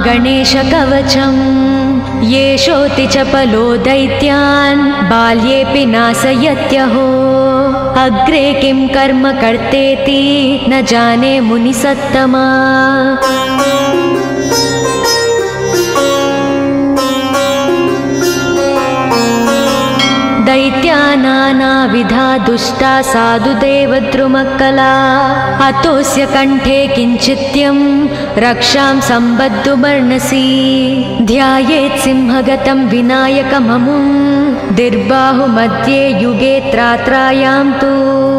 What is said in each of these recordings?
गणेशकवचम् येषोऽति चपलो दैत्यान् बाल्येऽपि नाशयत्यहो अग्रे किं कर्म कर्तेति न जाने मुनिसत्तमा। दैत्या नानाविधा दुष्टा साधुदेवद्रुमक्कला अतोऽस्य कण्ठे किञ्चित्यं रक्षां सम्बद्धुमर्णसि ध्यायेत् सिंहगतं विनायकममुं दिर्बाहुमध्ये युगे त्रात्रायां तु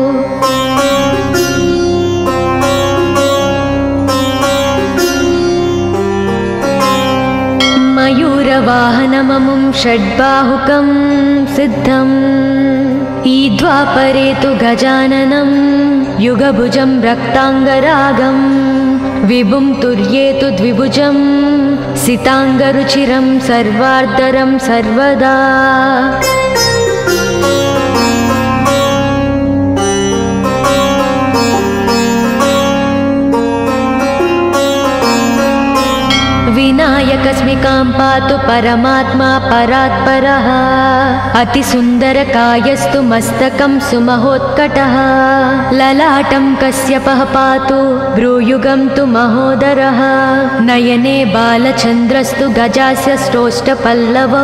मयूरवाहनममुं षड्बाहुकं सिद्धम् ईद्वापरे तु गजाननं युगभुजं रक्ताङ्गरागं विभुं तुर्ये तु द्विभुजं सिताङ्गरुचिरं सर्वार्धरं सर्वदा। विनायकस्मिकां पातु परमात्मा परात्परः अतिसुन्दरकायस्तु मस्तकं सुमहोत्कटः ललाटं कश्यपः पातु भ्रूयुगं तु महोदरः नयने बालचन्द्रस्तु गजास्य श्रोष्ठपल्लवौ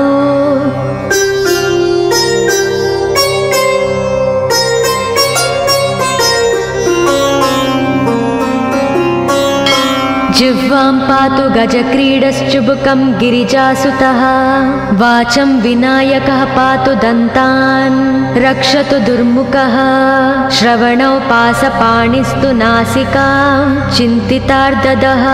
जिह्वां पातु गजक्रीडश्चुबुकं गिरिजासुतः वाचं विनायकः पातु दन्तान् रक्षतु दुर्मुखः श्रवणौ पासपाणिस्तु नासिकां चिन्तितार्ददः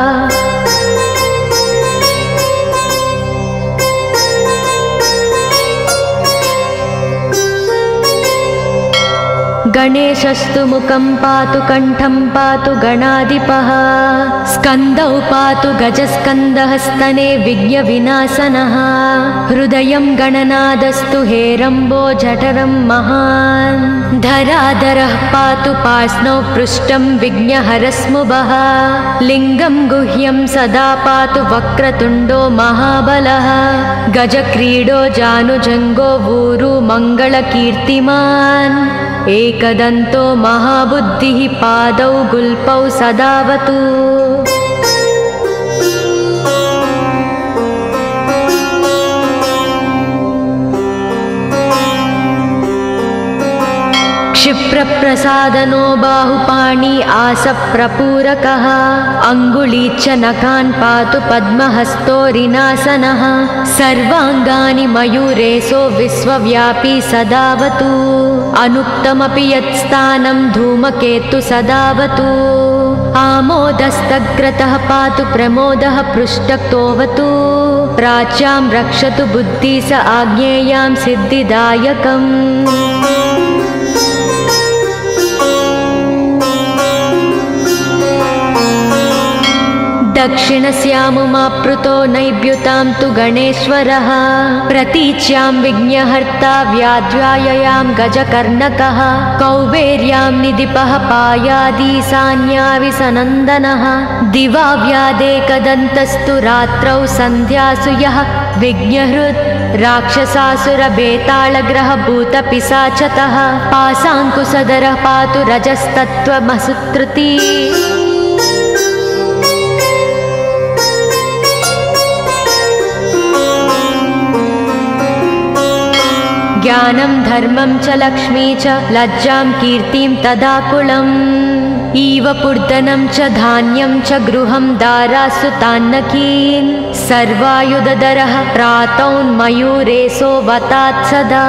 गणेशस्तु मुखं पातु कण्ठं पातु गणाधिपः स्कन्दौ पातु गजस्कन्दः स्तने विघ्नविनाशनः हृदयं गणनादस्तु हेरम्बो जठरं महान् धराधरः पातु पार्ष्णौ पृष्ठं विघ्नहरस्मुभः लिङ्गं गुह्यं सदा पातु वक्रतुण्डो महाबलः गजक्रीडो जानुजङ्गो ऊरु मङ्गलकीर्तिमान् एकदन्तो महाबुद्धिः पादौ गुल्पौ सदावतु क्षिप्रप्रसादनो बाहुपाणि आसप्रपूरकः अङ्गुलीच्च नखान् पातु पद्महस्तोरिनासनः सर्वाङ्गानि मयूरेशो विश्वव्यापी सदावतु अनुक्तमपि यत्स्थानं धूमकेतु सदावतु आमोदस्तग्रतः पातु प्रमोदः पृष्ठक्तोऽवतु प्राच्यां रक्षतु बुद्धि स आज्ञेयां सिद्धिदायकम् दक्षिणस्यामुमाप्लुतो नैव्युतां तु गणेश्वरः प्रतीच्यां विघ्नहर्ता व्याध्याययां गजकर्णकः कौबेर्यां निधिपः पायादीशान्याविसनन्दनः दिवा व्यादेकदन्तस्तु रात्रौ सन्ध्यासु यः विघ्नहृत् राक्षसासुरबेतालग्रहभूतपिशाचतः पाशाङ्कुशधरः पातु रजस्तत्त्वमसुत्रुति ज्ञानं धर्मं च लक्ष्मी च लज्जां कीर्तिं तदाकुलम् इव पूर्धनं च धान्यं च गृहं दारासुतान्नकीन् सर्वायुधधरः प्रातौन्मयूरेशो वतात् सदा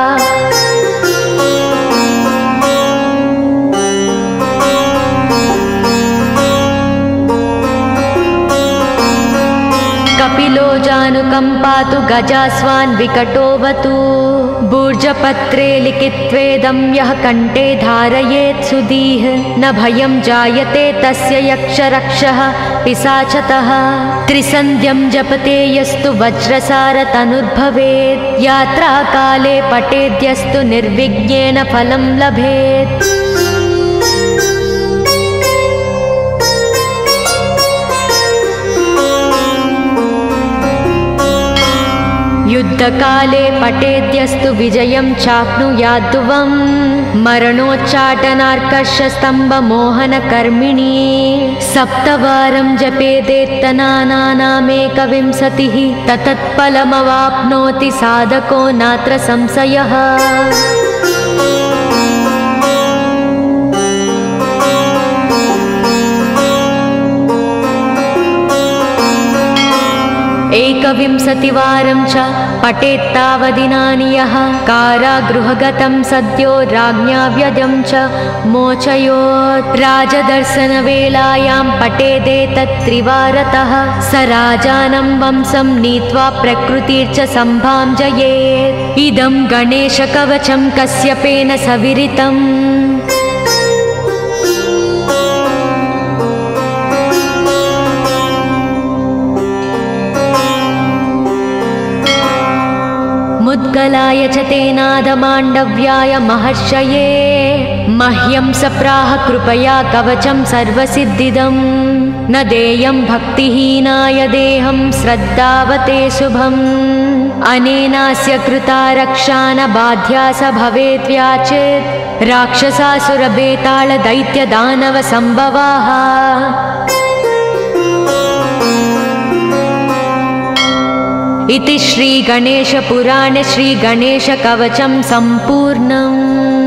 कपिलो जानुकं पातु गजास्वान् विकटोऽवतु भूर्जपत्रे लिखित्वेदं यः कण्ठे धारयेत् सुधीः न भयं जायते तस्य यक्षरक्षः पिशाचतः त्रिसन्ध्यं जपते यस्तु वज्रसारतनुर्भवेत् यात्राकाले पठेद्यस्तु निर्विघ्नेन फलं लभेत् युद्धकाले पठेद्यस्तु विजयं चाप्नुयाद्ध्रुवं मरणोच्चाटनार्कर्षस्तम्भमोहनकर्मिणी सप्तवारं जपेदेत्तनानामेकविंशतिः ततत्फलमवाप्नोति साधको नात्र संशयः। एकविंशतिवारं च पठेत्तावदिनानि यः कारागृहगतं सद्यो राज्ञा व्यजं च मोचयोत्। राजदर्शनवेलायां पठेदेतत्त्रिवारतः स राजानं वंशं नीत्वा प्रकृतिर्च सम्भां जयेत्। इदं गणेशकवचं कश्यपेन सविरितम्। मुद्गलाय च तेनादमाण्डव्याय महर्षये मह्यं सप्राह कृपया कवचं सर्वसिद्धिदं न देयं भक्तिहीनाय देहं श्रद्धावते शुभम्। अनेनास्य कृता रक्षा न बाध्या स भवेद्व्याचेत् राक्षसासुरबेताल दैत्यदानव सम्भवाः। इति श्री गणेशपुराणे श्री गणेशकवचं सम्पूर्णम्।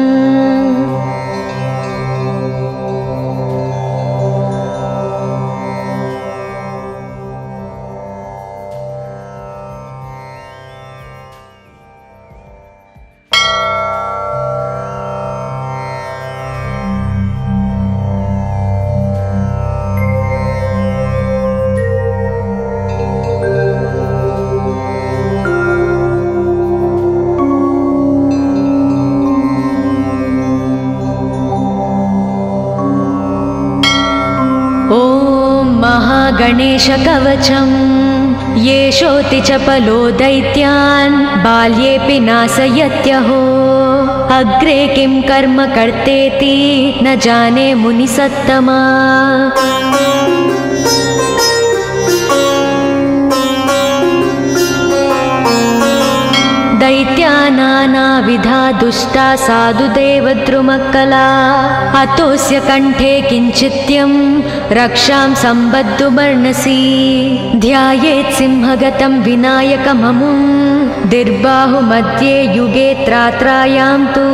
गणेशकवचं येषोऽति चपलो दैत्यान् बाल्येऽपि नाशयत्यहो। अग्रे किं कर्म कर्तेति न जाने मुनिसत्तमा। दैत्या नानाविधा दुष्टा साधुदेवद्रुमकला अतोऽस्य कंठे किञ्चित्यं रक्षां सम्बद्धुमर्णसि। ध्यायेत् सिंहगतं विनायकममुं दिर्बाहुमध्ये युगे त्रात्रायां तु।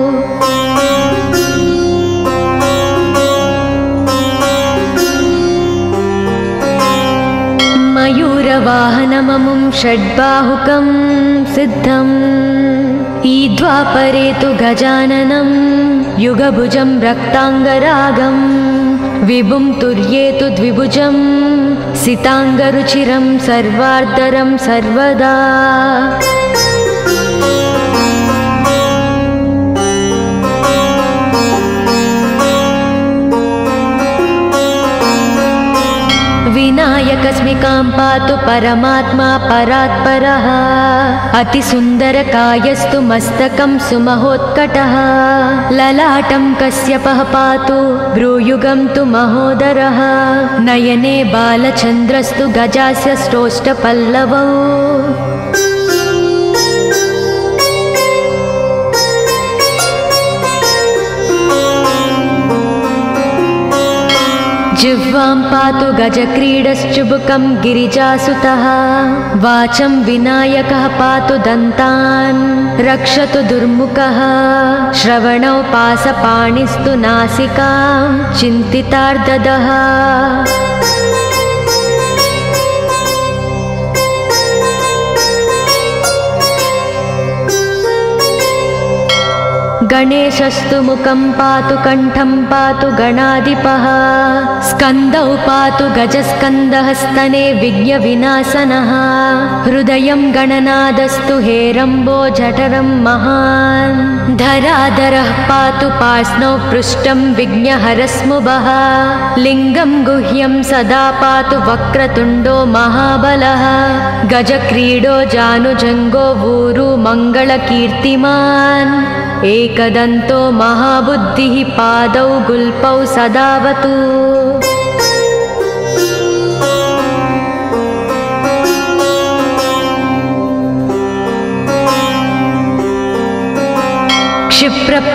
मयूरवाहनममुं षड्बाहुकं सिद्धम्। ईद्वापरे तु गजाननं युगभुजं रक्ताङ्गरागं विभुं तुर्ये तु द्विभुजं सिताङ्गरुचिरं सर्वार्धरं सर्वदा। विनायकस्मिकां पातु परमात्मा परात्परः। अतिसुन्दरकायस्तु मस्तकं सुमहोत्कटः। ललाटं कश्यपः पातु भ्रूयुगं तु महोदरः। नयने बालचन्द्रस्तु गजास्य स्रोष्ठपल्लवौ। जिह्वां पातु गजक्रीडश्चुबुकं गिरिजासुतः। वाचं विनायकः पातु दन्तान् रक्षतु दुर्मुखः। श्रवणौ पासपाणिस्तु नासिकां चिन्तितार्ददः। गणेशस्तु मुखं पातु कण्ठं पातु गणाधिपः। स्कन्दौ पातु गजस्कन्दः स्तने विघ्नविनाशनः। हृदयं गणनादस्तु हेरम्बो जठरं महान्। धराधरः पातु पार्ष्णौ पृष्ठं विघ्नहरस्मुभः। लिङ्गं गुह्यं सदा पातु वक्रतुण्डो महाबलः। गजक्रीडो जानुजङ्गो ऊरु मङ्गलकीर्तिमान्। एकदन्तो महाबुद्धिः पादौ गुल्पौ सदावतु।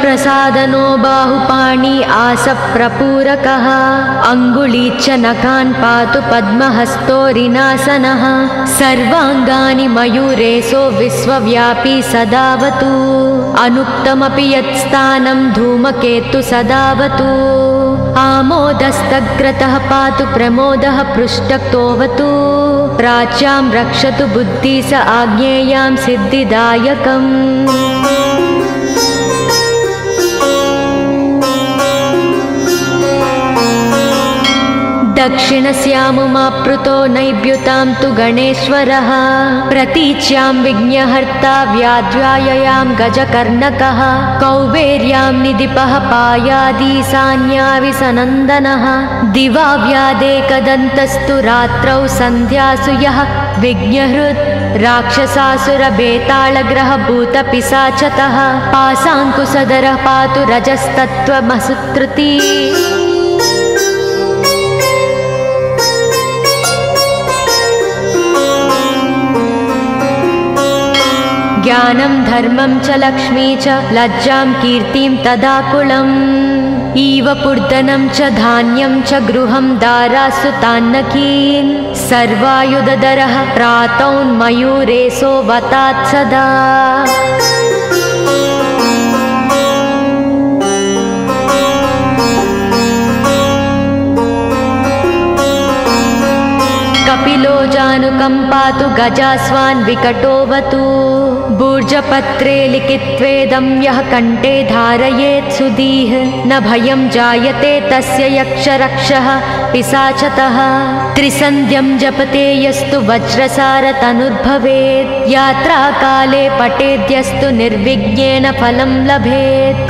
प्रसादनो बाहुपाणि आसप्रपूरकः अङ्गुलीच्च नखान् पातु पद्महस्तोरिनासनः सर्वाङ्गानि मयूरेशो विश्वव्यापी सदावतु अनुक्तमपि यत्स्थानं धूमकेतु सदावतु आमोदस्तग्रतः पातु प्रमोदः पृष्ठक्तोऽवतु प्राच्यां रक्षतु बुद्धि स आज्ञेयां सिद्धिदायकम् दक्षिणस्यामुमाप्लुतो नैव्युतां तु गणेश्वरः प्रतीच्यां विघ्नहर्ता व्याध्याययां गजकर्णकः कौबेर्यां निधिपः पायादीशान्याविसनन्दनः दिवा व्यादेकदन्तस्तु रात्रौ सन्ध्यासु यः विघ्नहृत् राक्षसासुरबेतालग्रहभूतपिशाचतः पाशाङ्कुशधरः पातु रजस्तत्त्वमसुत्रुती ज्ञानं धर्मं च लक्ष्मी च लज्जां कीर्तिं तदाकुलम् इव पूर्धनं च धान्यं च गृहं दारासु तान्नकीन् सर्वायुधधरः प्रातौन्मयूरेशो वतात् सदा कपिलो जानुकम्पातु गजास्वान् विकटोऽवतु भूर्जपत्रे लिखित्वेदं यः कण्ठे धारयेत् सुधीः न भयं जायते तस्य यक्षरक्षः पिशाचतः त्रिसन्ध्यं जपते यस्तु वज्रसारतनुर्भवेत् यात्राकाले पठेद्यस्तु निर्विघ्नेन फलं लभेत्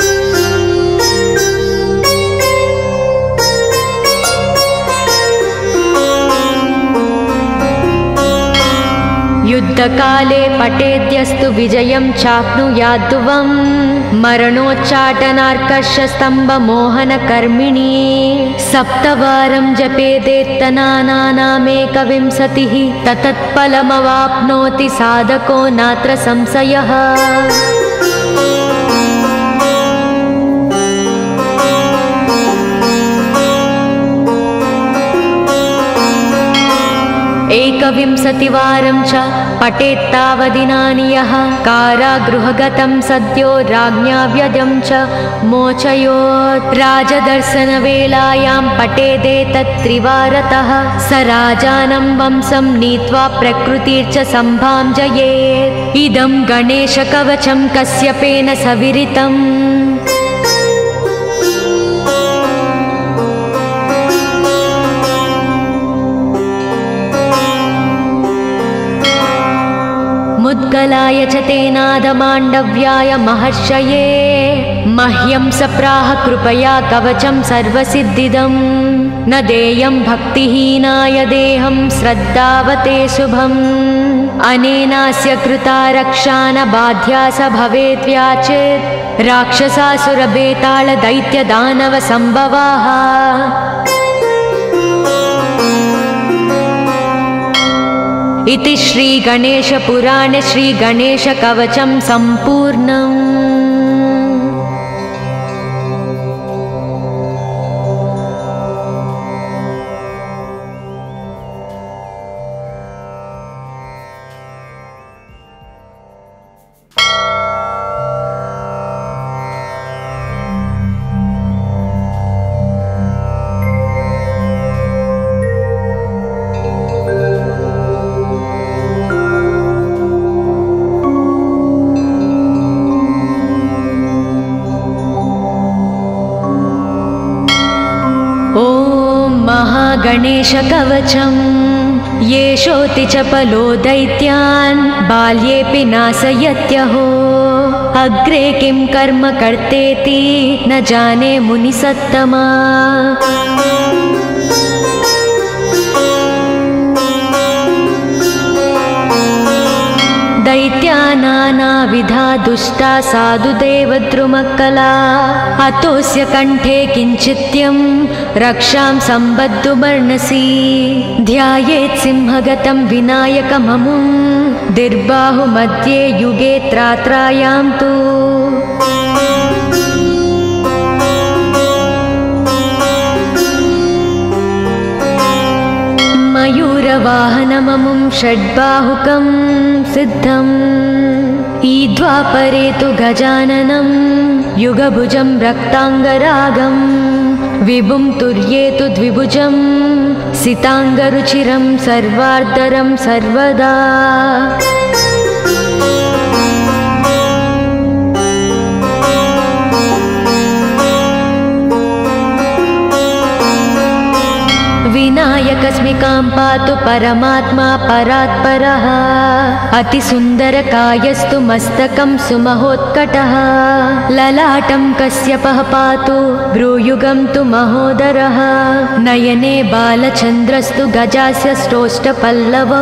युद्धकाले पठेद्यस्तु विजयं चाप्नुयाद्ध्रुवम् मरणोच्चाटनार्कषस्तम्भमोहनकर्मिणी सप्तवारं जपेदेत्तनानामेकविंशतिः ततत्फलमवाप्नोति साधको नात्र संशयः एकविंशतिवारं च पठेत्तावदिनानि यः कारागृहगतं सद्यो राज्ञा व्यजं च मोचयोत् राजदर्शनवेलायां पठेदेतत्त्रिवारतः स राजानं वंशं नीत्वा प्रकृतिर्च सम्भाजयेत् इदं गणेशकवचं कश्यपेन सविरितम् मुद्गलाय च तेनादमाण्डव्याय महर्षये मह्यं सप्राह कृपया कवचं सर्वसिद्धिदं न देयं भक्तिहीनाय देहं श्रद्धावते शुभम् अनेनास्य कृता रक्षा न बाध्या स भवेद्व्याचेत् राक्षसासुरबेतालदैत्यदानवसम्भवाः इति श्रीगणेशपुराणे श्रीगणेशकवचं सम्पूर्णम्। गणेशकवचं येषोऽति चपलो दैत्यान् बाल्येऽपि नाशयत्यहो अग्रे किं कर्म कर्तेति न जाने मुनिसत्तमा दैत्या नानाविधा दुष्टा साधुदेवद्रुमकला अतोऽस्य कण्ठे किञ्चित्यं रक्षां सम्बद्धुमर्णसि ध्यायेत् सिंहगतं विनायकममुं दिर्बाहुमध्ये युगे त्रात्रायां तु वाहनममुं षड्बाहुकं सिद्धम् ईद्वापरे तु गजाननं युगभुजं रक्ताङ्गरागं विभुं तुर्ये तु द्विभुजं सिताङ्गरुचिरं सर्वार्धरं सर्वदा विनायकस्मिकां पातु परमात्मा परात्परः अतिसुन्दरकायस्तु मस्तकं सुमहोत्कटः ललाटं कश्यपः पातु भ्रूयुगं तु महोदरः नयने बालचन्द्रस्तु गजास्य श्रोष्ठपल्लवौ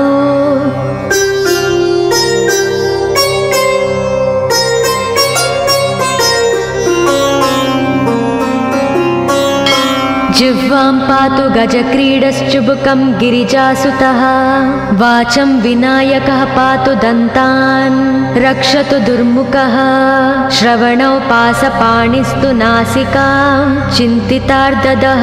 जिह्वां पातु गजक्रीडश्चुबुकं गिरिजासुतः वाचं विनायकः पातु दन्तान् रक्षतु दुर्मुखः श्रवणौ पासपाणिस्तु नासिकां चिन्तितार्ददः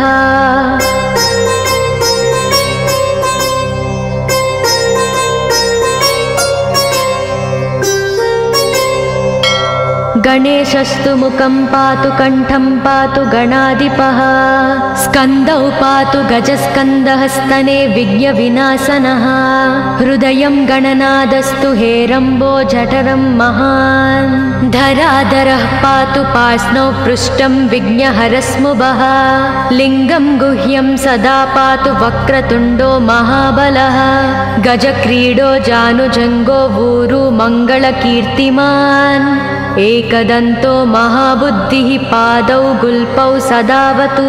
गणेशस्तु मुखं पातु कण्ठं पातु गणाधिपः स्कन्दौ पातु गजस्कन्दः स्तने विघ्नविनाशनः हृदयं गणनादस्तु हेरम्बो जठरं महान् धराधरः पातु पार्ष्णौ पृष्ठं विघ्नहरस्मुभः लिङ्गं गुह्यं सदा पातु वक्रतुण्डो महाबलः गजक्रीडो जानुजङ्गो ऊरु मङ्गलकीर्तिमान् एकदन्तो महाबुद्धिः पादौ गुल्पौ सदावतु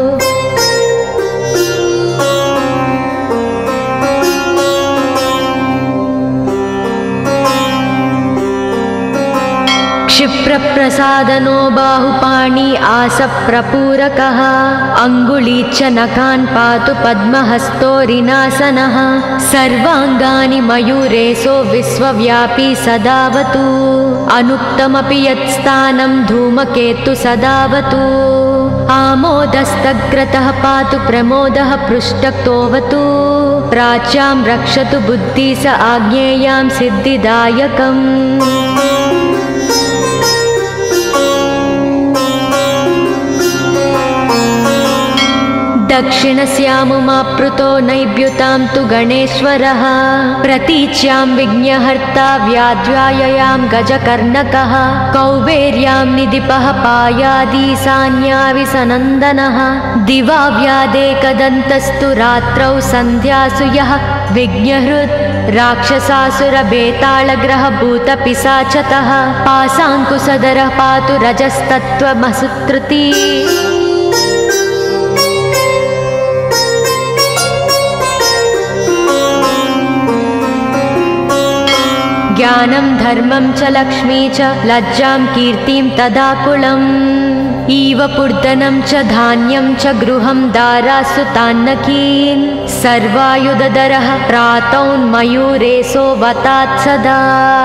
क्षिप्रप्रसादनो बाहुपाणि आसप्रपूरकः अङ्गुलीच्च नखान् पातु पद्महस्तोरिनासनः सर्वाङ्गानि मयूरेशो विश्वव्यापी सदावतु अनुक्तमपि यत्स्थानं धूमकेतु सदावतु आमोदस्तग्रतः पातु प्रमोदः पृष्ठतोऽवतु प्राच्यां रक्षतु बुद्धि स आज्ञेयां सिद्धिदायकम् दक्षिणस्यामुमाप्लुतो नैव्युतां तु गणेश्वरः प्रतीच्यां विघ्नहर्ता व्याध्याययां गजकर्णकः कौबेर्यां निधिपः पायादीशान्याविसनन्दनः दिवा व्यादेकदन्तस्तु रात्रौ सन्ध्यासु यः विघ्नहृत् राक्षसासुरभेताళग्रहभूतपिशाचतः पाशाङ्कुशधरः पातु रजस्तत्त्वमसुत्रुती ज्ञानं धर्मं च लक्ष्मी च लज्जां कीर्तिं तदाकुलम् इव पूर्धनं च धान्यं च गृहं दारासु तान्नकीन् सर्वायुधधरः प्रातौन्मयूरेशो वतात् सदा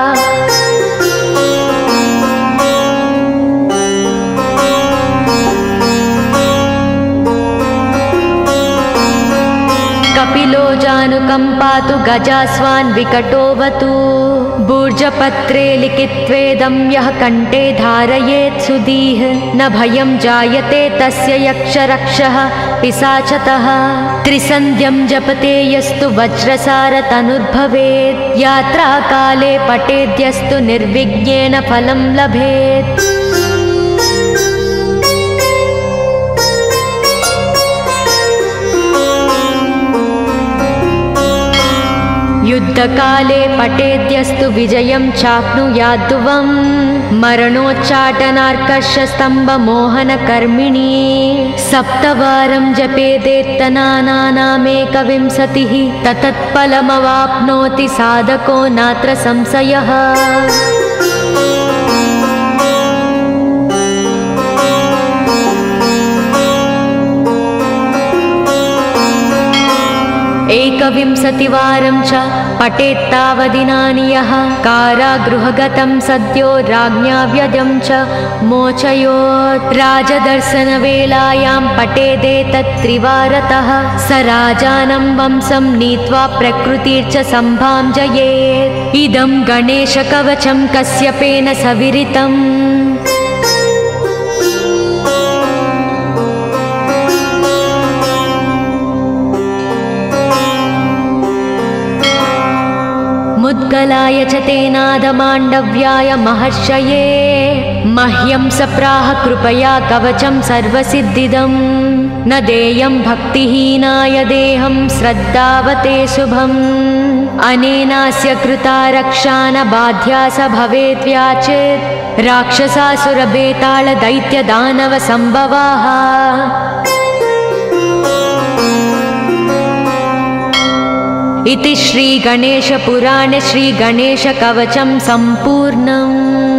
कपिलो जानुकं पातु गजास्वान् विकटोऽवतु भूर्जपत्रे लिखित्वेदं यः कण्ठे धारयेत् सुधीः न भयं जायते तस्य यक्षरक्षः पिशाचतः त्रिसन्ध्यं जपते यस्तु वज्रसारतनुर्भवेत् यात्राकाले पठेद्यस्तु निर्विघ्नेन फलं लभेत् युद्धकाले पठेद्यस्तु विजयं चाप्नुयाद्ध्रुवम् मरणोच्चाटनार्कर्षस्तम्भमोहनकर्मिणी सप्तवारं जपेदेत्तनानामेकविंशतिः ततत्फलमवाप्नोति साधको नात्र संशयः एकविंशतिवारं च पठेत्तावदिनानि यः कारागृहगतं सद्यो राज्ञा व्यदं च मोचयोत् राजदर्शनवेलायां पठेदेतत् त्रिवारतः स राजानं वंशं नीत्वा प्रकृतिर्च सम्भाञ्जयेत् इदं गणेशकवचं कश्यपेन सविरितम् मुद्गलाय च तेनादमाण्डव्याय महर्षये मह्यं सप्राह कृपया कवचं सर्वसिद्धिदम् न देयं भक्तिहीनाय देहं श्रद्धावते शुभम् अनेनास्य कृता रक्षा न बाध्या स भवेद्व्याचेत् राक्षसासुरबेताल दैत्यदानव सम्भवाः इति श्री गणेशपुराणे श्री गणेशकवचं सम्पूर्णम्।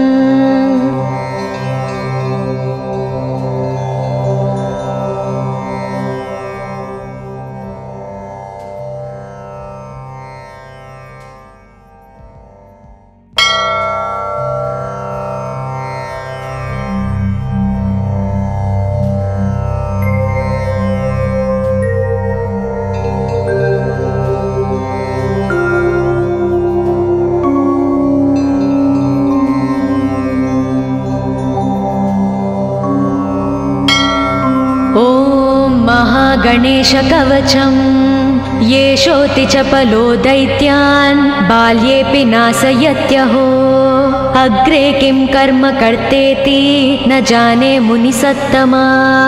गणेशकवचं येषोति चपलो दैत्यान् बाल्येऽपि नाशयत्यहो अग्रे किं कर्म कर्तेति न जाने मुनिसत्तमा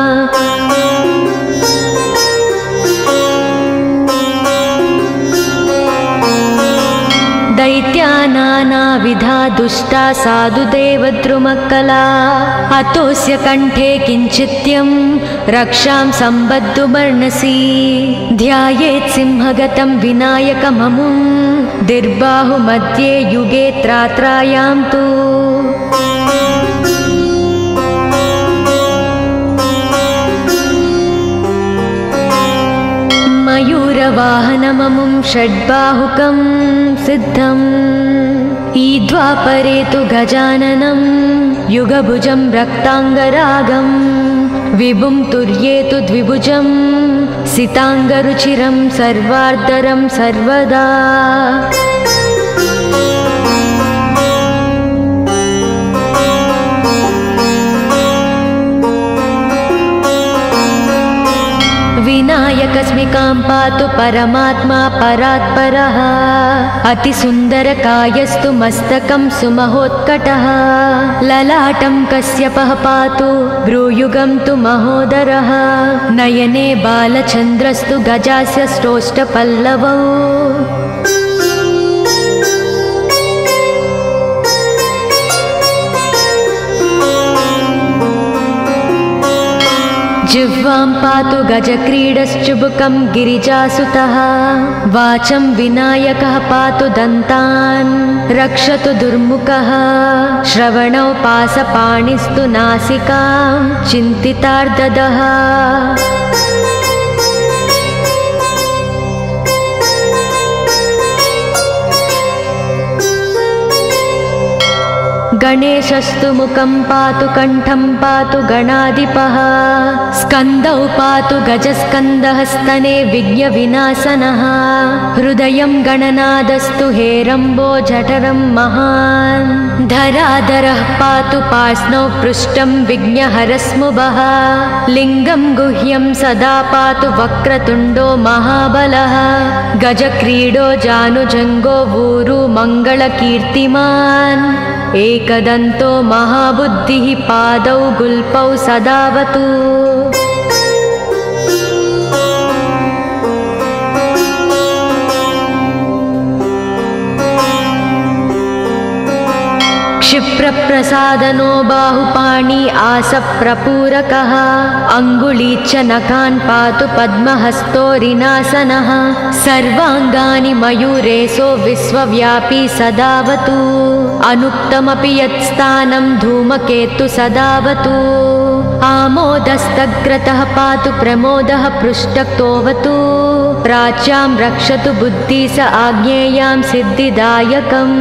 दैत्या नानाविधा दुष्टा साधुदेवद्रुमक्कला अतोऽस्य कण्ठे किञ्चित्यं रक्षां सम्बद्धुमर्णसि ध्यायेत् सिंहगतं विनायकममुं दिर्बाहुमध्ये युगे त्रात्रायां तु मयूरवाहनममुं षड्बाहुकं सिद्धम् ईद्वापरे तु गजाननं युगभुजं रक्ताङ्गरागं विभुं तुर्ये तु द्विभुजं सिताङ्गरुचिरं सर्वार्धरं सर्वदा विनायकस्मिकां पातु परमात्मा परात्परः अतिसुन्दरकायस्तु मस्तकं सुमहोत्कटः ललाटं कश्यपः पातु भ्रूयुगं तु महोदरः नयने बालचन्द्रस्तु गजास्य श्रोष्ठपल्लवौ जिह्वां पातु गजक्रीडश्चुबुकं गिरिजासुतः वाचं विनायकः पातु दन्तान् रक्षतु दुर्मुखः श्रवणौ पासपाणिस्तु नासिकां चिन्तितार्ददः गणेशस्तु मुखं पातु कण्ठं पातु गणाधिपः स्कन्दौ पातु गजस्कन्दः स्तने विघ्नविनाशनः हृदयं गणनादस्तु हेरम्बो जठरं महान् धराधरः पातु पार्ष्णौ पृष्ठं विघ्नहरस्मुभः लिङ्गं गुह्यं सदा पातु वक्रतुण्डो महाबलः गजक्रीडो जानुजङ्गो ऊरु मङ्गलकीर्तिमान् एकदन्तो महाबुद्धिः पादौ गुल्पौ सदावतु क्षिप्रप्रसादनो बाहुपाणि आसप्रपूरकः अङ्गुलीच्च नखान् पातु पद्महस्तोरिनासनः सर्वाङ्गानि मयूरेशो विश्वव्यापी सदावतु अनुक्तमपि यत्स्थानं धूमकेतु सदावतु आमोदस्तग्रतः पातु प्रमोदः पृष्ठक्तोऽवतु प्राच्यां रक्षतु बुद्धि स आज्ञेयां सिद्धिदायकम्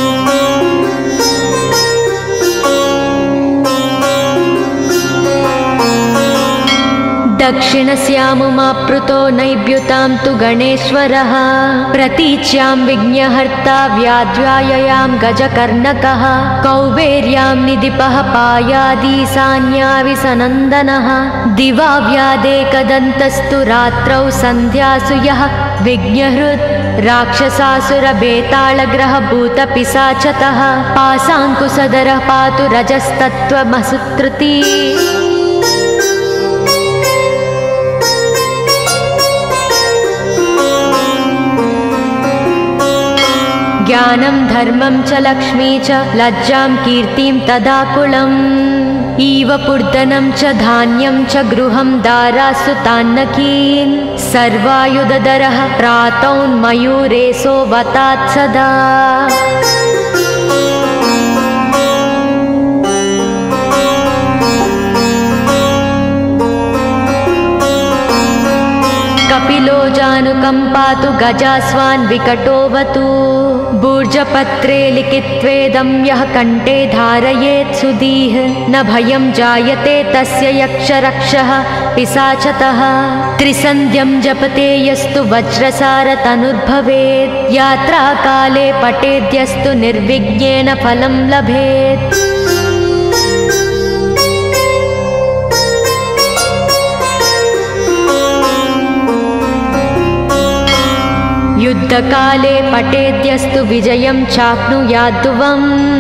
दक्षिणस्यामुमाप्लुतो नैव्युतां तु गणेश्वरः प्रतीच्यां विघ्नहर्ता व्याध्याययां गजकर्णकः कौबेर्यां निधिपः पायादीशान्याविसनन्दनः दिवा व्यादेकदन्तस्तु रात्रौ सन्ध्यासु यः विघ्नहृत् राक्षसासुरबेतालग्रहभूतपिशाचतः पाशाङ्कुशधरः पातु रजस्तत्त्वमसुत्रुती ज्ञानं धर्मं च लक्ष्मी च लज्जां कीर्तिं तदाकुलम् इव पूर्धनं च धान्यं च गृहं दारासु तान्नकीन् सर्वायुधधरः प्रातौन्मयूरेशो वतात् सदा कपिलो जानुकम्पातु गजास्वान् विकटोऽवतु भूर्जपत्रे लिखित्वेदं यः कण्ठे धारयेत् सुधीः न भयं जायते तस्य यक्षरक्षः पिशाचतः त्रिसन्ध्यं जपते यस्तु वज्रसारतनुर्भवेत् यात्राकाले पठेद्यस्तु निर्विघ्नेन फलं लभेत् युद्धकाले पठेद्यस्तु विजयं चाप्नुयाद्ध्रुवं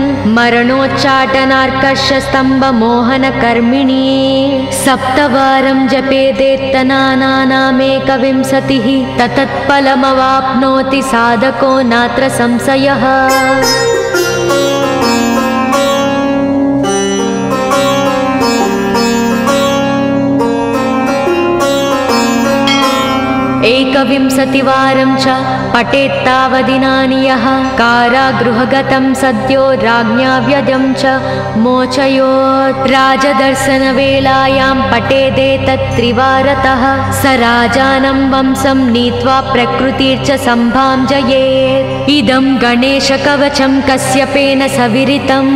मरणोच्चाटनार्कषस्तम्भमोहनकर्मिणी सप्तवारं जपेदेत्तनानामेकविंशतिः ततत्फलमवाप्नोति साधको नात्र संशयः एकविंशतिवारं च पठेत्तावदिनानि यः कारागृहगतं सद्यो राज्ञा व्यजं च मोचयोत् राजदर्शनवेलायां पठेदेतत्त्रिवारतः स राजानं वंशं नीत्वा प्रकृतिर्च सम्भां जयेत् इदं गणेशकवचं कश्यपेन सविरितम्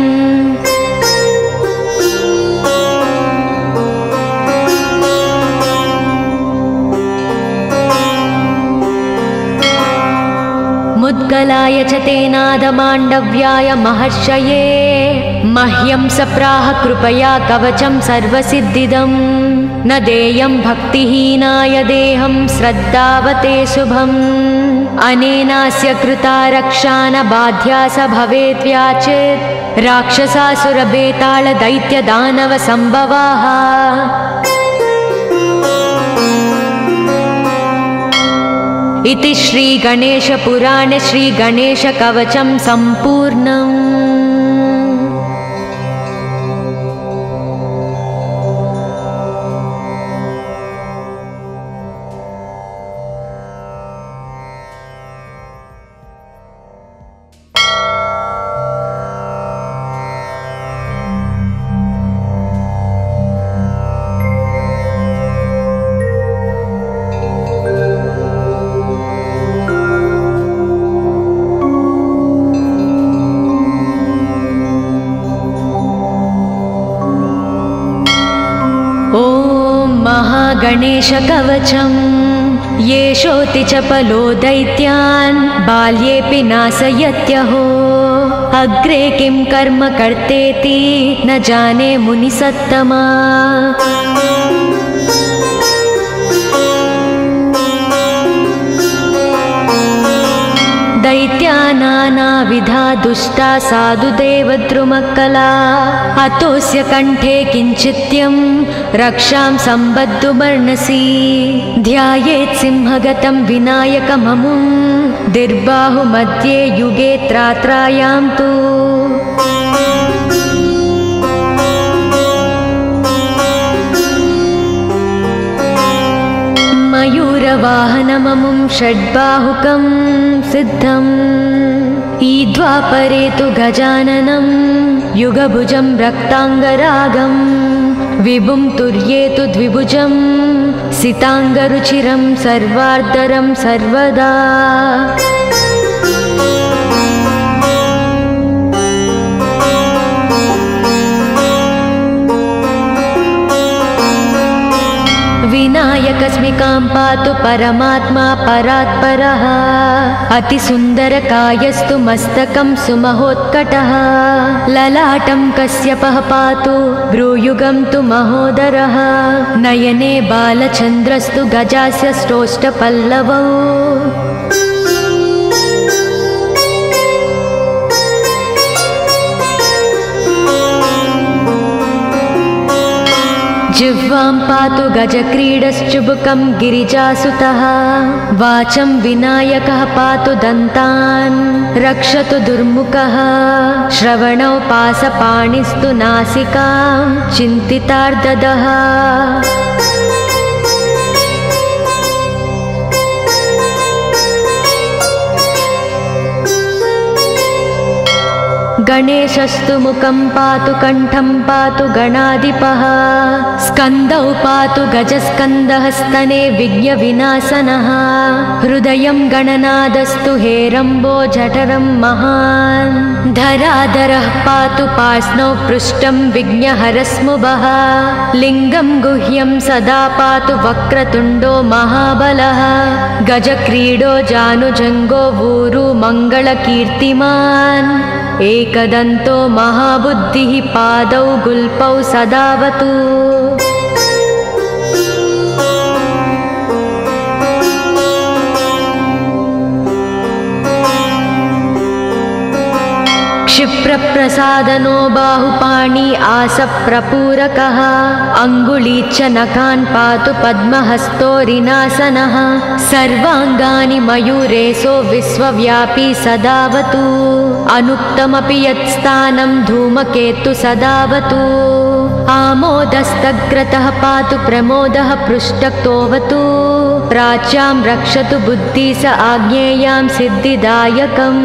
मुद्गलाय च तेनादमाण्डव्याय महर्षये मह्यं सप्राह कृपया कवचं सर्वसिद्धिदं न देयं भक्तिहीनाय देहं श्रद्धावते शुभम् अनेनास्य कृता रक्षा न बाध्या स भवेद्व्याचेत् राक्षसासुरबेतालदैत्यदानवसम्भवाः इति श्रीगणेशपुराणे श्रीगणेशकवचं सम्पूर्णम्। गणेशकवचं येषोऽति चपलो दैत्यान् बाल्येऽपि नाशयत्यहो अग्रे किं कर्म कर्तेति न जाने मुनिसत्तमा दैत्यानानाविधा दुष्टा साधुदेवद्रुमकला अतोऽस्य कण्ठे किञ्चित्यं रक्षां सम्बद्धुमर्णसि ध्यायेत् सिंहगतं विनायकममुं दिर्बाहुमध्ये युगे त्रात्रायां तु मयूरवाहनममुं षड्बाहुकं सिद्धम् ईद्वापरे तु गजाननं युगभुजं रक्ताङ्गरागं विभुं तुर्येतु द्विभुजं सिताङ्गरुचिरं सर्वार्धरं सर्वदा। विनायकस्मिकां पातु परमात्मा परात्परः। अतिसुन्दरकायस्तु मस्तकं सुमहोत्कटः। ललाटं कश्यपः पातु भ्रूयुगं तु महोदरः। नयने बालचन्द्रस्तु गजास्य श्रोष्ठपल्लवौ। जिह्वां पातु गजक्रीडश्चुबुकं गिरिजासुतः। वाचं विनायकः पातु दन्तान् रक्षतु दुर्मुखः। श्रवणौ पासपाणिस्तु नासिकां चिन्तितार्ददः। गणेशस्तु मुखं पातु कण्ठं पातु गणाधिपः। स्कन्दौ पातु गजस्कन्दः स्तने विघ्नविनाशनः। हृदयं गणनादस्तु हेरम्बो जठरं महान्। धराधरः पातु पार्ष्णौ पृष्ठं विघ्नहरस्मुभः। लिङ्गं गुह्यं सदा पातु वक्रतुण्डो महाबलः। गजक्रीडो जानुजङ्गो ऊरु मङ्गलकीर्तिमान्। एकदन्तो महाबुद्धिः पादौ गुल्पौ सदावतु। क्षिप्रप्रसादनो बाहुपाणि आसप्रपूरकः। अङ्गुली च नखान् पातु पद्महस्तोरिनासनः। सर्वाङ्गानि मयूरेशो विश्वव्यापी सदावतु। अनुक्तमपि यत्स्थानं धूमकेतु सदावतु। आमोदस्तग्रतः पातु प्रमोदः पृष्ठतोऽवतु। प्राच्यां रक्षतु बुद्धि स आज्ञेयां सिद्धिदायकम्।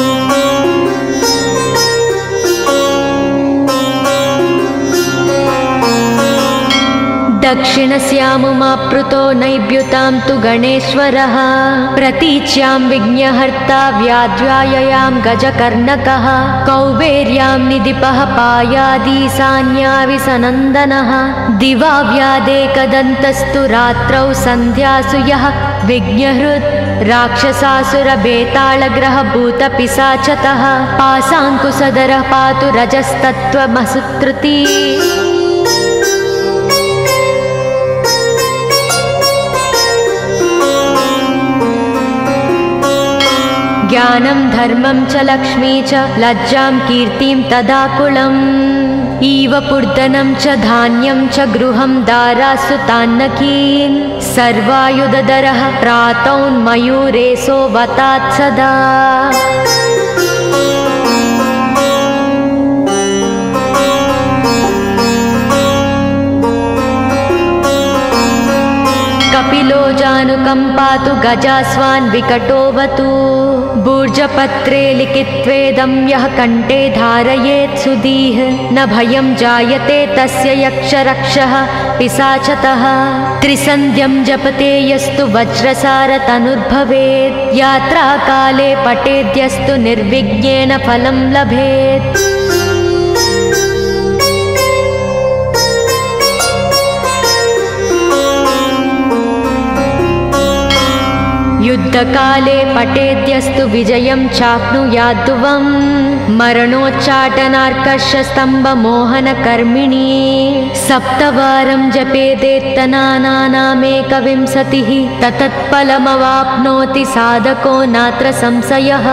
दक्षिणस्यामुमाप्लुतो नैव्युतां तु गणेश्वरः। प्रतीच्यां विघ्नहर्ता व्याध्याययां गजकर्णकः। कौबेर्यां निधिपः पायादीशान्याविसनन्दनः। दिवा व्यादेकदन्तस्तु रात्रौ सन्ध्यासु यः विघ्नहृत्। राक्षसासुरबेतालग्रह भूतपिशाचतः। पाशाङ्कुशधरः पातु रजस्तत्त्वमसुत्रुति। ज्ञानं धर्मं च लक्ष्मी च लज्जां कीर्तिं तदाकुलम्। इव पूर्धनं च धान्यं च गृहं दारासु तान्नकीन्। सर्वायुधधरः प्रातौन्मयूरेशो वतात् सदा। कपिलो जानुकं पातु गजास्वान् विकटोऽवतु। भूर्जपत्रे लिखित्वेदं यः कण्ठे धारयेत् सुधीः। न भयं जायते तस्य यक्षरक्षः पिशाचतः। त्रिसन्ध्यं जपते यस्तु वज्रसारतनुर्भवेत्। यात्राकाले पठेद्यस्तु निर्विघ्नेन फलं लभेत्। युद्धकाले पठेद्यस्तु विजयं चाप्नुयाद्ध्रुवम्। मरणोच्चाटनार्कर्षस्तम्भमोहनकर्मिणी। सप्तवारं जपेदेत्तनानामेकविंशतिः। ततत्फलमवाप्नोति साधको नात्र संशयः।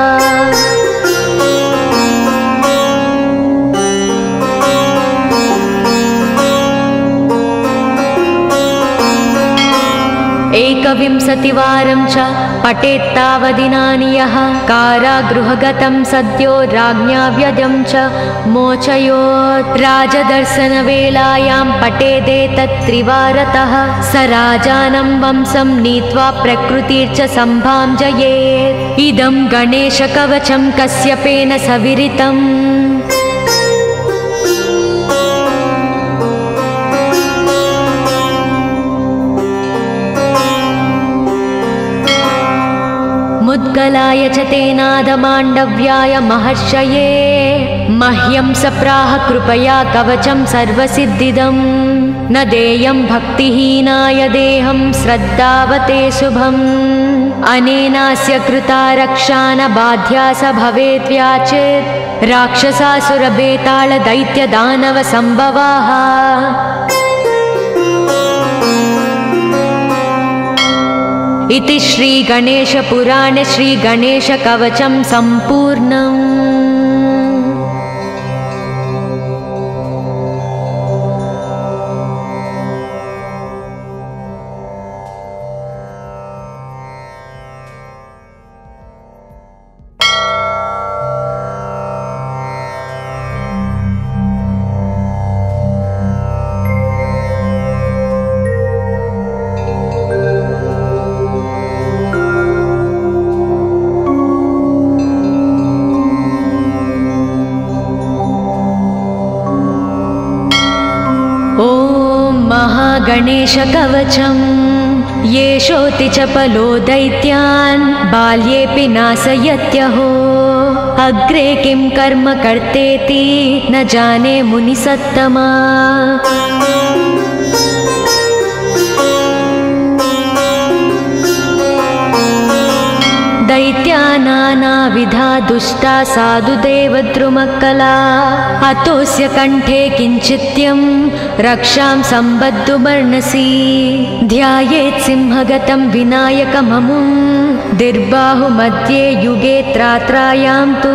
एकविंशतिवारं च पठेत्तावदिनानि यः। कारागृहगतं सद्यो राज्ञा व्यजं च मोचयोत्। राजदर्शनवेलायां पठेदेतत्त्रिवारतः। स राजानं वंशं नीत्वा प्रकृतिर्च सम्भाञ्जयेत्। इदं गणेशकवचं कश्यपेन सविरितम्। मुद्गलाय च तेनादमाण्डव्याय महर्षये मह्यं सप्राह कृपया कवचं सर्वसिद्धिदम् न देयं भक्तिहीनाय देहं श्रद्धावते शुभम् अनेनास्य कृता रक्षा न बाध्या स भवेद्व्याचेत् राक्षसासुरबेताल दैत्यदानव सम्भवाः। इति श्री गणेशपुराणे श्री गणेशकवचं सम्पूर्णम्। गणेशकवचं येषोऽति चपलो दैत्यान् बाल्येऽपि नाशयत्यहो अग्रे किं कर्म कर्तेति न जाने मुनिसत्तमा। दैत्या नानाविधा दुष्टा साधुदेवद्रुमक्कला अतोऽस्य कण्ठे किञ्चित्यं रक्षां सम्बद्धुमर्णसि ध्यायेत् सिंहगतं विनायकममुं दिर्बाहुमध्ये युगे त्रात्रायां तु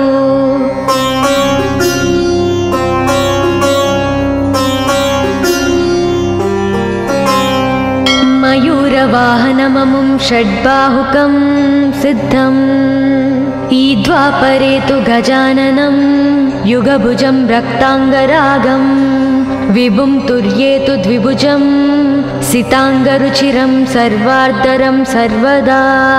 मयूरवाहनममुं षड्बाहुकं सिद्धम् ईद्वापरे तु गजाननं युगभुजं रक्ताङ्गरागं विभुं तुर्ये तु द्विभुजं सिताङ्गरुचिरं सर्वार्धरं सर्वदा।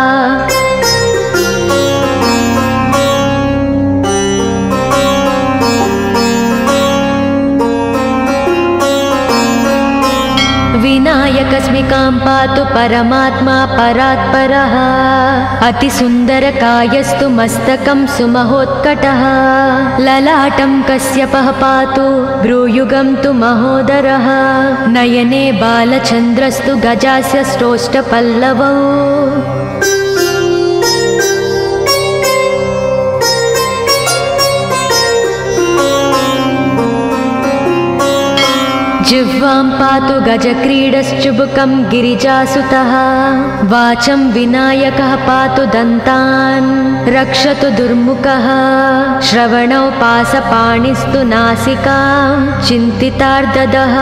विनायकस्मिकां पातु परमात्मा परात्परः अतिसुन्दरकायस्तु मस्तकं सुमहोत्कटः ललाटं कश्यपः पातु भ्रूयुगं तु महोदरः नयने बालचन्द्रस्तु गजास्य श्रोष्ठपल्लवौ जिह्वां पातु गजक्रीडश्चुबुकं गिरिजासुतः वाचं विनायकः पातु दन्तान् रक्षतु दुर्मुखः श्रवणौ पासपाणिस्तु नासिकां चिन्तितार्ददः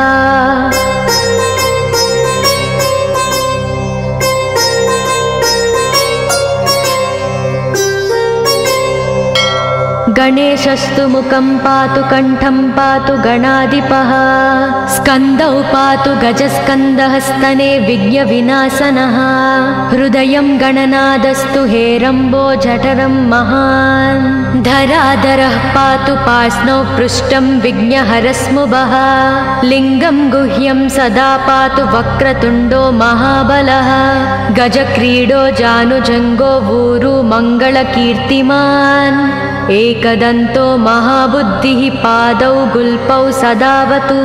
गणेशस्तु मुखं पातु कण्ठं पातु गणाधिपः स्कन्दौ पातु गजस्कन्दः स्तने विघ्नविनाशनः हृदयं गणनादस्तु हेरम्बो जठरं महान् धराधरः पातु पार्ष्णौ पृष्ठं विघ्नहरस्मुभः लिङ्गं गुह्यं सदा पातु वक्रतुण्डो महाबलः गजक्रीडो जानुजङ्गो ऊरु मङ्गलकीर्तिमान् एकदन्तो महाबुद्धिः पादौ गुल्पौ सदावतु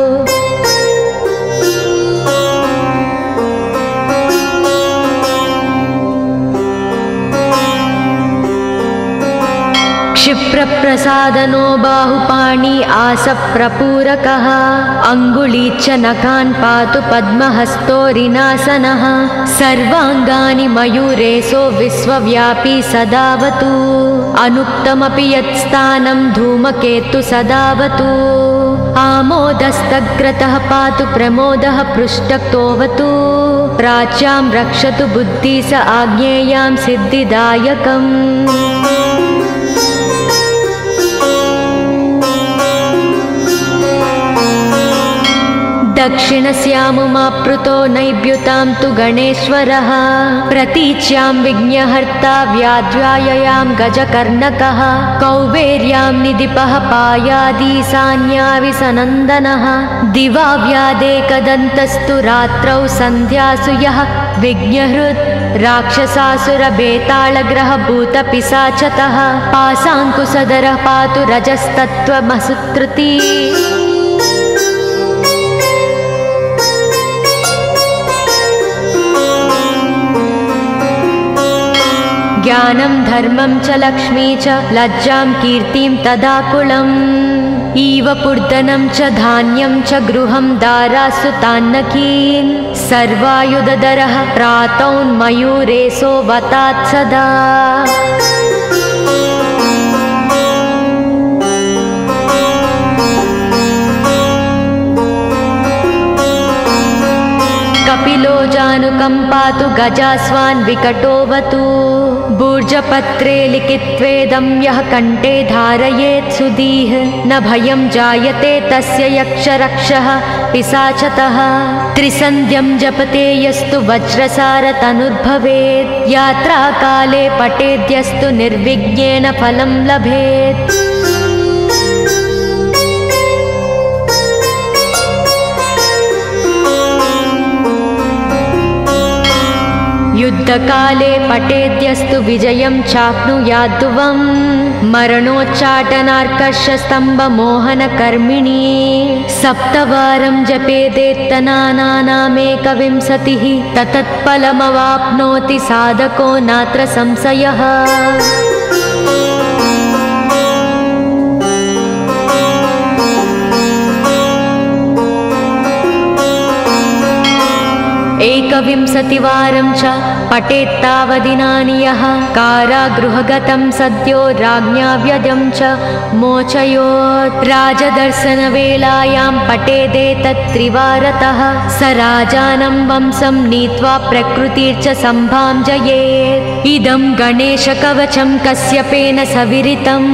क्षिप्रप्रसादनो बाहुपाणि आसप्रपूरकः अङ्गुलीच्च नखान् पातु पद्महस्तोरिनासनः सर्वाङ्गानि मयूरेशो विश्वव्यापी सदावतु अनुक्तमपि यत्स्थानं धूमकेतु सदावतु आमोदस्तग्रतः पातु प्रमोदः पृष्ठक्तोऽवतु प्राच्यां रक्षतु बुद्धि स आज्ञेयां सिद्धिदायकम् दक्षिणस्यामुमाप्लुतो नैव्युतां तु गणेश्वरः प्रतीच्यां विघ्नहर्ता व्याध्याययां गजकर्णकः कौबेर्यां निधिपः पायादीशान्याविसनन्दनः दिवा व्यादेकदन्तस्तु रात्रौ सन्ध्यासु यः विघ्नहृत् राक्षसासुरबेताళग्रहभूतपिशाचतः पासाङ्कुशधरः पातु रजस्तत्त्वमसुत्रुती ज्ञानं धर्मं च लक्ष्मी च लज्जां कीर्तिं तदाकुलम् इव पूर्धनं च धान्यं च गृहं दारासुतान्नकीन् सर्वायुधधरः प्रातौन्मयूरेशो वतात् सदा कपिलो जानुकम्पातु गजास्वान् विकटोऽवतु भूर्जपत्रे लिखित्वेदं यः कण्ठे धारयेत् सुधीः न भयं जायते तस्य यक्षरक्षः पिशाचतः त्रिसन्ध्यं जपते यस्तु वज्रसारतनुर्भवेत् यात्राकाले पठेद्यस्तु निर्विघ्नेन फलं लभेत् युद्धकाले पठेद्यस्तु विजयं चाप्नुयाद्ध्रुवम् मरणोच्चाटनार्कर्षस्तम्भमोहनकर्मिणी सप्तवारं जपेदेत्तनानामेकविंशतिः ततत्फलमवाप्नोति साधको नात्र संशयः एकविंशतिवारं च पठेत्तावदिनानि यः कारागृहगतं सद्यो राज्ञा व्यजं च मोचयोत् राजदर्शनवेलायां पठेदेतत्त्रिवारतः स राजानं वंशं नीत्वा प्रकृतिर्च सम्भां जयेत् इदं गणेशकवचं कश्यपेन सविरितम्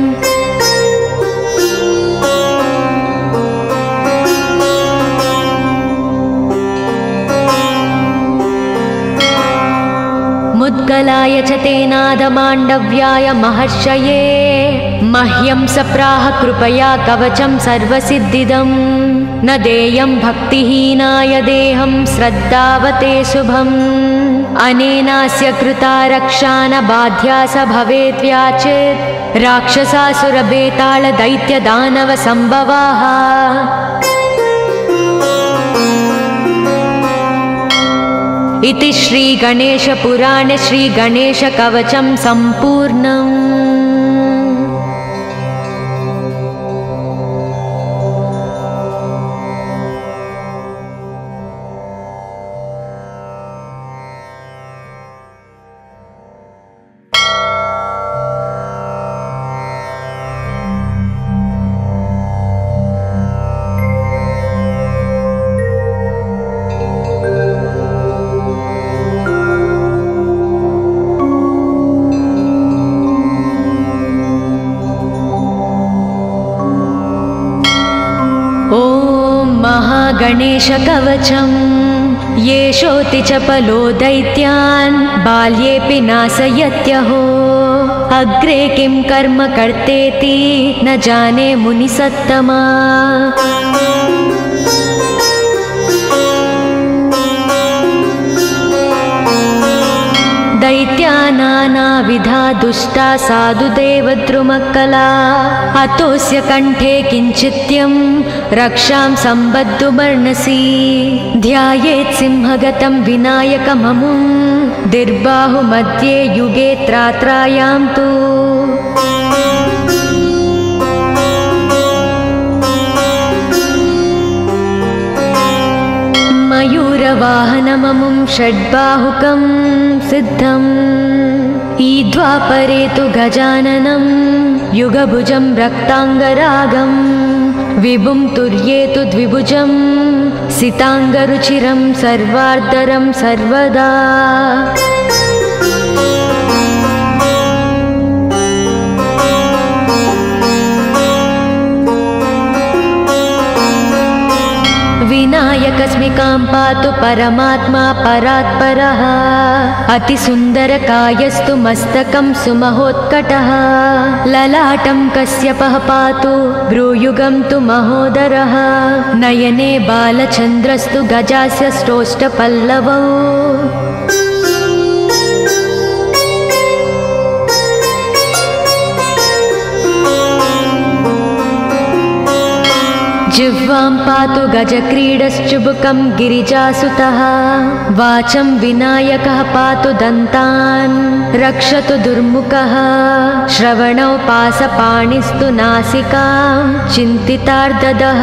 मुद्गलाय च तेनादमाण्डव्याय महर्षये मह्यं सप्राह कृपया कवचं सर्वसिद्धिदं न देयं भक्तिहीनाय देहं श्रद्धावते शुभम् अनेनास्य कृता रक्षा न बाध्या स भवेद्व्याचेत् राक्षसासुरबेताళदैत्यदानवसम्भवाः इति श्रीगणेशपुराणे श्रीगणेशकवचं सम्पूर्णम्। गणेशकवचं येषोऽति चपलो दैत्यान् बाल्येऽपि नाशयत्यहो अग्रे किं कर्म कर्तेति न जाने मुनिसत्तमा दैत्या नानाविधा दुष्टा साधुदेवद्रुमकला अतोऽस्य कण्ठे किञ्चित्यं रक्षां सम्बद्धुमर्णसि ध्यायेत् सिंहगतं विनायकममुं दिर्बाहुमध्ये युगे त्रात्रायां तु मयूरवाहनममुं षड्बाहुकं सिद्धम् ईद्वापरे तु गजाननं युगभुजं रक्ताङ्गरागं विभुं तुर्ये तु द्विभुजं सिताङ्गरुचिरं सर्वार्धरं सर्वदा विनायकस्मि लोकां पातु परमात्मा परात्परः अतिसुन्दरकायस्तु मस्तकं सुमहोत्कटः ललाटं कश्यपः पातु भ्रूयुगं तु महोदरः नयने बालचन्द्रस्तु गजास्य श्रोष्ठपल्लवौ जिह्वां पातु गजक्रीडश्चुबुकं गिरिजासुतः वाचं विनायकः पातु दन्तान् रक्षतु दुर्मुखः श्रवणौ पासपाणिस्तु नासिकां चिन्तितार्ददः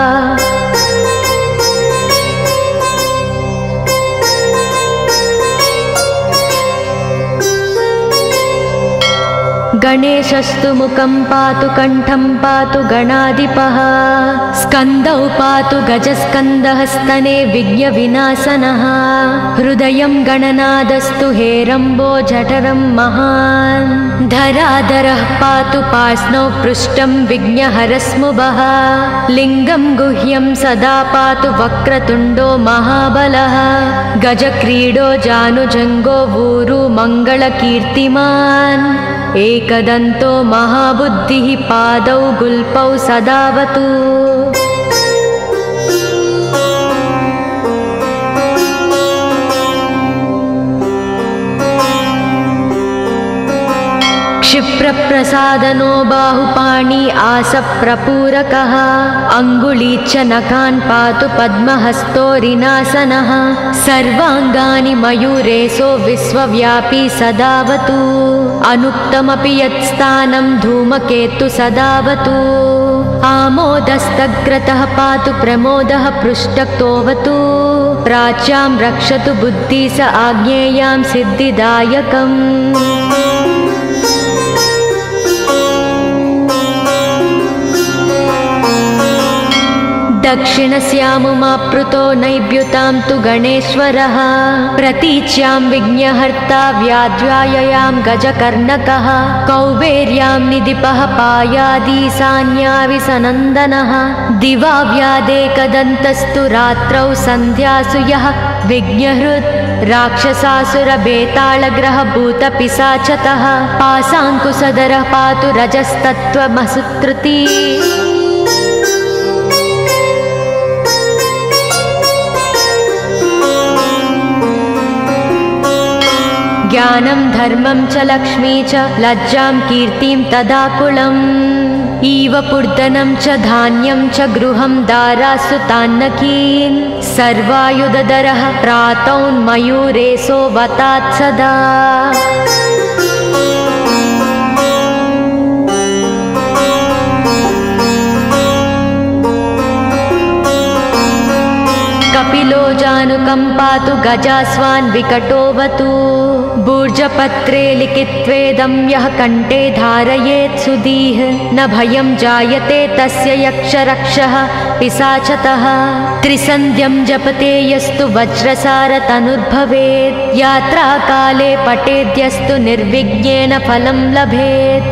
गणेशस्तु मुखं पातु कण्ठं पातु गणाधिपः स्कन्दौ पातु गजस्कन्दः स्तने विघ्नविनाशनः हृदयं गणनादस्तु हेरम्बो जठरं महान् धराधरः पातु पार्ष्णौ पृष्ठं विघ्नहरस्मुभः लिङ्गं गुह्यं सदा पातु वक्रतुण्डो महाबलः गजक्रीडो जानुजङ्गो ऊरु मङ्गलकीर्तिमान् एकदन्तो महाबुद्धिः पादौ गुल्पौ सदावतु क्षिप्रप्रसादनो बाहुपाणि आसप्रपूरकः अङ्गुलीच्च नखान् पातु पद्महस्तोरिनासनः सर्वाङ्गानि मयूरेशो विश्वव्यापी सदावतु अनुक्तमपि यत्स्थानं धूमकेतु सदावतु आमोदस्तग्रतः पातु प्रमोदः पृष्ठतोऽवतु प्राच्यां रक्षतु बुद्धि स आज्ञेयां सिद्धिदायकम् दक्षिणस्यामुमाप्लुतो नैव्युतां तु गणेश्वरः प्रतीच्यां विघ्नहर्ता व्याध्याययां गजकर्णकः कौबेर्यां निधिपः पायादीशान्याविसनन्दनः दिवा व्यादेकदन्तस्तु रात्रौ सन्ध्यासु यः विघ्नहृत् राक्षसासुरबेताళग्रहभूतपिशाचतः पाशाङ्कुशधरः पातु रजस्तत्त्वमसुत्रुती ज्ञानं धर्मं च लक्ष्मी च लज्जां कीर्तिं तदाकुलम् इव पूर्धनं च धान्यं च गृहं दारासु तान्नकीन् सर्वायुधधरः प्रातौन्मयूरेशो वतात् सदा कपिलो जानुकं पातु गजास्वान् विकटोऽवतु भूर्जपत्रे लिखित्वेदं यः कण्ठे धारयेत् सुधीः न भयं जायते तस्य यक्षरक्षः पिशाचतः त्रिसन्ध्यं जपते यस्तु वज्रसारतनुर्भवेत् यात्राकाले पठेद्यस्तु निर्विघ्नेन फलं लभेत्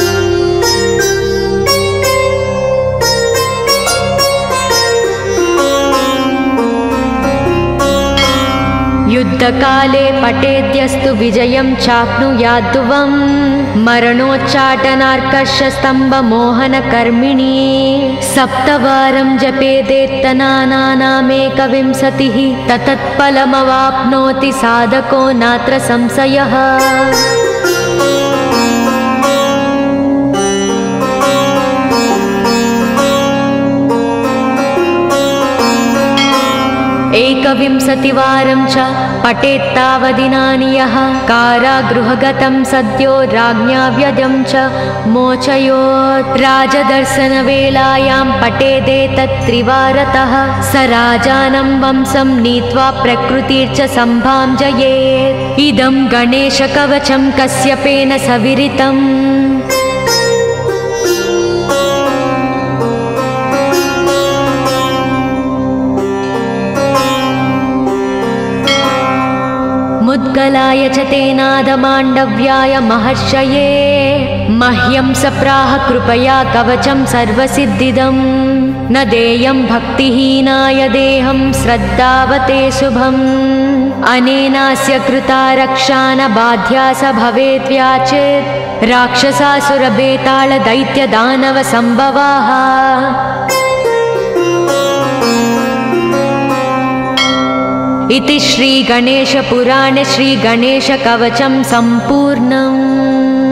युद्धकाले पठेद्यस्तु विजयं चाप्नुयाद्ध्रुवम् मरणोच्चाटनार्कषस्तम्भमोहनकर्मिणी सप्तवारं जपेदेत्तनानामेकविंशतिः ततत्फलमवाप्नोति साधको नात्र संशयः एकविंशतिवारं च पठेत्तावदिनानि यः कारागृहगतं सद्यो राज्ञा व्यजं च मोचयोत् राजदर्शनवेलायां पठेदेतत्त्रिवारतः स राजानं वंशं नीत्वा प्रकृतिर्च सम्भाजयेत् इदं गणेशकवचं कश्यपेन सविरितम् मुद्गलाय च तेनादमाण्डव्याय महर्षये मह्यं सप्राह कृपया कवचं सर्वसिद्धिदं न देयं भक्तिहीनाय देहं श्रद्धावते शुभम् अनेनास्य कृता रक्षा न बाध्या स भवेत् व्याचेत् राक्षसासुरबेताल दैत्यदानव संभवाः। इति श्री गणेश पुराणे श्री गणेश कवचं सम्पूर्णम्।